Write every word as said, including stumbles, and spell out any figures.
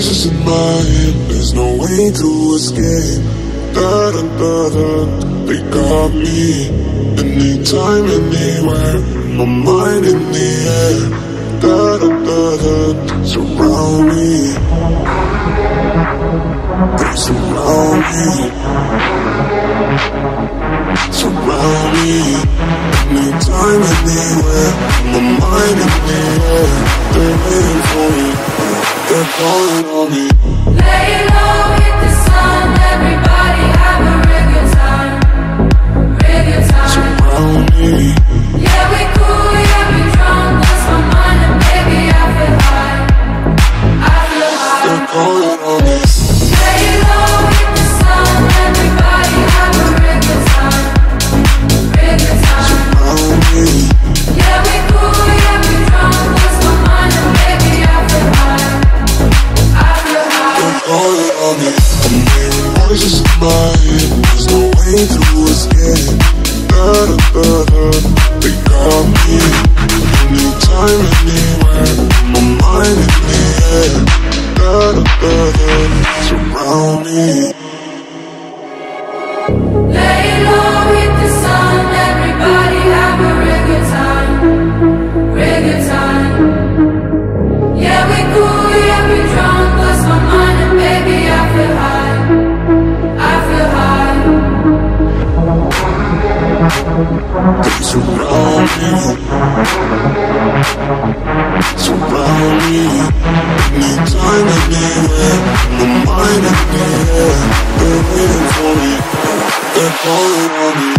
voices in my head, there's no way to escape. Da da da da, they got me. Anytime, anywhere, my mind in the air. Da da da da, surround me. They surround me. Surround me. Anytime, anywhere, my mind in the air. They're waiting for me, they're calling on me. Lay low, hit the sun, everybody have a real good time, real good time. Surround me. Yeah, we cool, yeah, we drunk, lost my mind and baby I feel high, I feel high. They're calling on me. Lay low, hit the sun, everybody have a real good time, real good time. Surround me. Yeah, we cool, yeah, we drunk, lost my mind and baby I feel high, I feel high. They're calling on me. I'm hearing voices in my head, there's no way to escape. Da da da da, they got me. Anytime, anywhere, my mind in the air. Da da da da, surround me. Lay low, hit the sun, everybody have a real good time, real good time. Yeah, we cool, yeah, we drunk, lost my mind and baby I feel high, I feel high. They surround me. Surround me. Anytime, anywhere, my mind in the air. They're waiting for me, they're calling on me.